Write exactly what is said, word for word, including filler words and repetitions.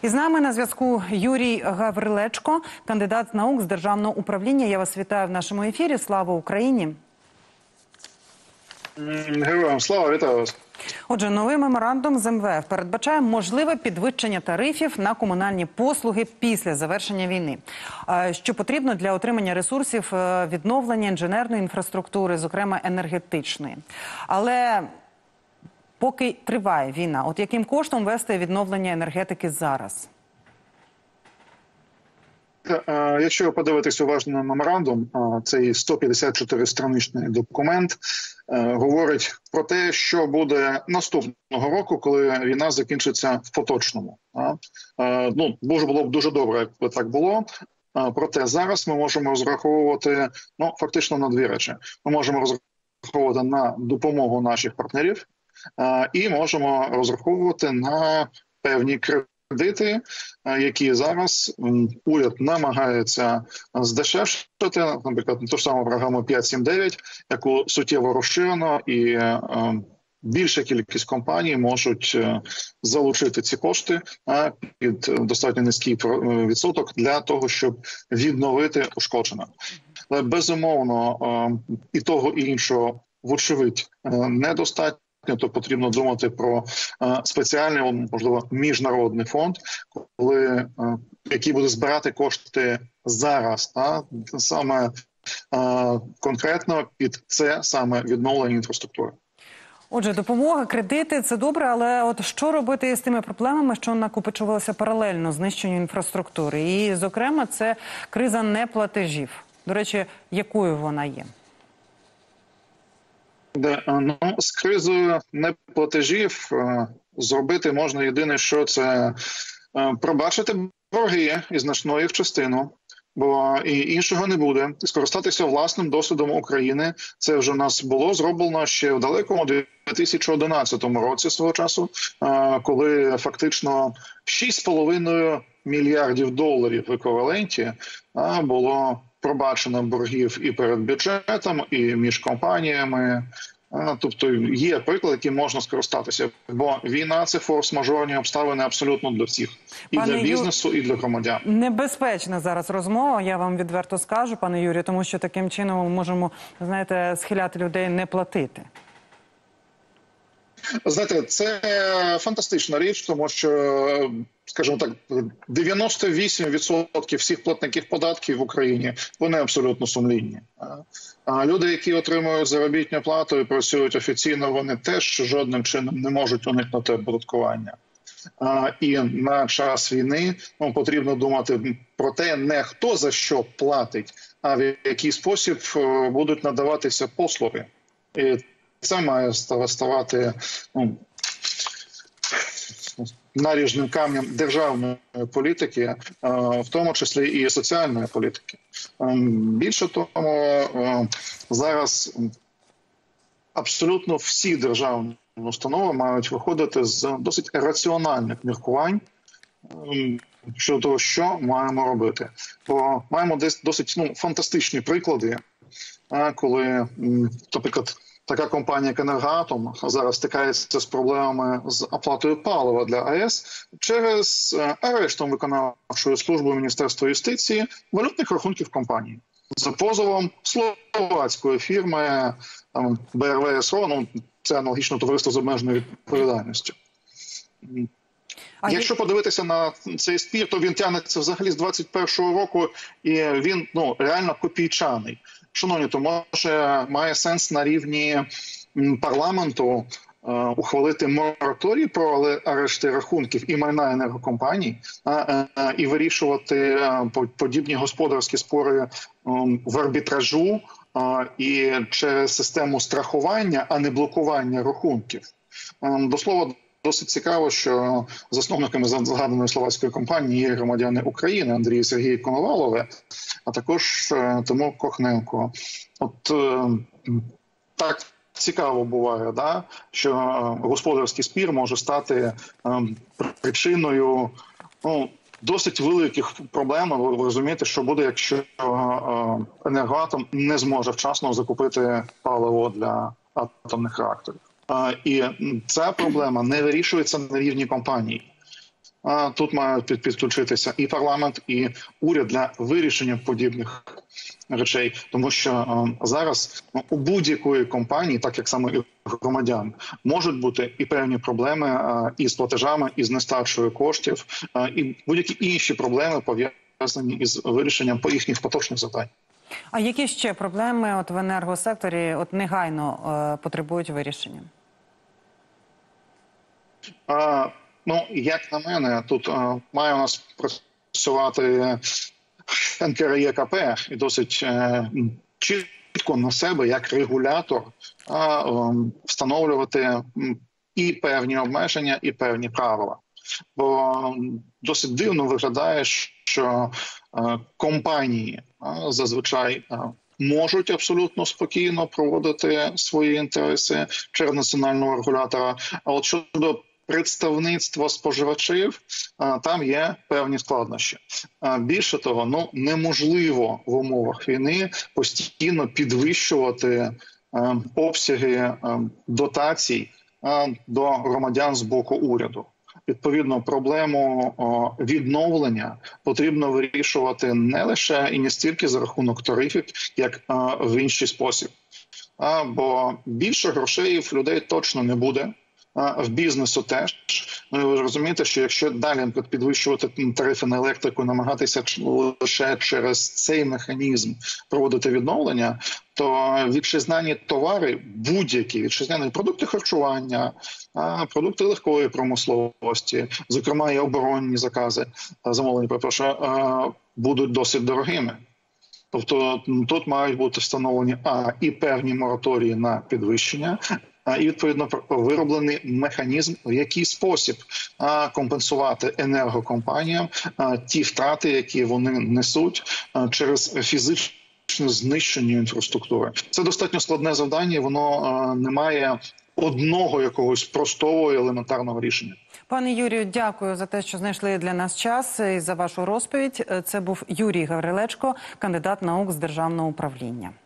І з нами на зв'язку Юрій Гаврилечко, кандидат наук з державного управління. Я вас вітаю в нашому ефірі. Слава Україні! Героям слава, вітаю вас. Отже, новий меморандум з ем ве еф передбачає можливе підвищення тарифів на комунальні послуги після завершення війни, що потрібно для отримання ресурсів відновлення інженерної інфраструктури, зокрема енергетичної. Але поки триває війна, от яким коштом вести відновлення енергетики зараз? Якщо подивитись уважно на меморандум, цей сто п'ятдесят чотири страничний документ говорить про те, що буде наступного року, коли війна закінчиться в поточному. Ну, дуже було б дуже добре, якби так було. Проте зараз ми можемо розраховувати, ну, фактично на дві речі. Ми можемо розраховувати на допомогу наших партнерів і можемо розраховувати на певні кредити. Кредити, які зараз уряд намагається здешевшити, наприклад, ту ж саму програму п'ять сім дев'ять, яку суттєво розширено, і більша кількість компаній можуть залучити ці кошти під достатньо низький відсоток для того, щоб відновити ушкоджене. Але безумовно і того, і іншого, вочевидь, недостатньо. То потрібно думати про е, спеціальний, можливо, міжнародний фонд, коли, е, який буде збирати кошти зараз, а, саме е, конкретно під це саме відновлення інфраструктури. Отже, допомога, кредити – це добре, але от що робити з тими проблемами, що накопичувалися паралельно знищенню інфраструктури? І, зокрема, це криза неплатежів. До речі, якою вона є? Да, ну, з кризою неплатежів зробити можна єдине, що це пробачити борги і значну їх частину, бо і іншого не буде. Скористатися власним досвідом України. Це вже в нас було зроблено ще в далекому дві тисячі одинадцятому році свого часу, коли фактично шість з половиною мільярдів доларів в еквіваленті було пробачено боргів і перед бюджетом, і між компаніями. Тобто є приклад, яким можна скористатися. Бо війна – це форс-мажорні обставини абсолютно для всіх. І пане для бізнесу, Ю... і для громадян. Небезпечна зараз розмова, я вам відверто скажу, пане Юрію, тому що таким чином ми можемо, знаєте, схиляти людей не платити. Знаєте, це фантастична річ, тому що, скажімо так, дев'яносто вісім відсотків всіх платників податків в Україні, вони абсолютно сумлінні. А люди, які отримують заробітну плату і працюють офіційно, вони теж жодним чином не можуть уникнути оподаткування. І на час війни ну, потрібно думати про те, не хто за що платить, а в який спосіб будуть надаватися послуги. І це має ставати ну, наріжним камнем державної політики, в тому числі і соціальної політики. Більше того, зараз абсолютно всі державні установи мають виходити з досить раціональних міркувань щодо того, що маємо робити. Бо маємо десь досить ну, фантастичні приклади, коли, наприклад, така компанія, як «Енергоатом», зараз стикається з проблемами з оплатою палива для АЕС через арештом виконавчої служби Міністерства юстиції валютних рахунків компанії. За позовом словацької фірми Б Р В С Р О, ну, це аналогічно товариство з обмеженою відповідальністю. А Якщо подивитися на цей спір, то він тягнеться взагалі з двадцять першого року, і він ну, реально копійчаний. Шановні, то може має сенс на рівні парламенту е, ухвалити мораторій про арешти рахунків і майна енергокомпаній е, е, і вирішувати е, подібні господарські спори е, в арбітражу е, і через систему страхування, а не блокування рахунків. Е, до слова, досить цікаво, що засновниками згаданої словацької компанії є громадяни України Андрій і Сергій Коновалове, а також Тимур Кохненко. От е, так цікаво буває, да? Що господарський спір може стати е, причиною ну, досить великих проблем. Ви розумієте, що буде, якщо е, «Енергоатом» не зможе вчасно закупити паливо для атомних реакторів. І ця проблема не вирішується на рівні компаній. А тут мають під- підключитися і парламент, і уряд для вирішення подібних речей, тому що е, зараз ну, у будь-якої компанії, так як саме і громадян, можуть бути і певні проблеми е, і з платежами, і з нестачею коштів, е, і будь-які інші проблеми пов'язані із вирішенням по їхніх поточних завдань. А які ще проблеми от в енергосекторі от негайно е, потребують вирішення? А, ну, як на мене, тут а, має у нас працювати ен ка ер є ка пе і досить е, чітко на себе, як регулятор, а, е, встановлювати м, і певні обмеження, і певні правила. Бо м, досить дивно виглядає, що е, компанії а, зазвичай а, можуть абсолютно спокійно проводити свої інтереси через національного регулятора. А от щодо представництва споживачів, а, там є певні складнощі. А, більше того, ну неможливо в умовах війни постійно підвищувати а, обсяги а, дотацій а, до громадян з боку уряду. Відповідно, проблему о, відновлення потрібно вирішувати не лише і не стільки за рахунок тарифів, як а, в інший спосіб. А, бо більше грошей в людей точно не буде. В бізнесу теж. Ну, ви розумієте, що якщо далі підвищувати тарифи на електрику, намагатися лише через цей механізм проводити відновлення, то вітчизняні товари, будь-які вітчизняні продукти харчування, продукти легкої промисловості, зокрема і оборонні закази, замовлення, перепрошую, будуть досить дорогими. Тобто тут мають бути встановлені а і певні мораторії на підвищення, і, відповідно, вироблений механізм, в який спосіб компенсувати енергокомпаніям ті втрати, які вони несуть через фізичне знищення інфраструктури. Це достатньо складне завдання, воно не має одного якогось простого і елементарного рішення. Пане Юрію, дякую за те, що знайшли для нас час і за вашу розповідь. Це був Юрій Гаврилечко, кандидат наук з державного управління.